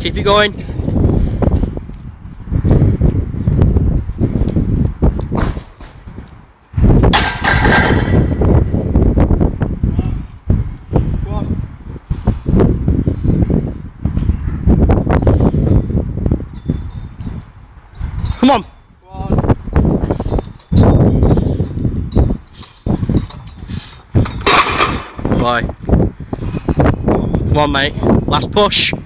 keep it going. Come on. Bye. Come on, mate. Last push.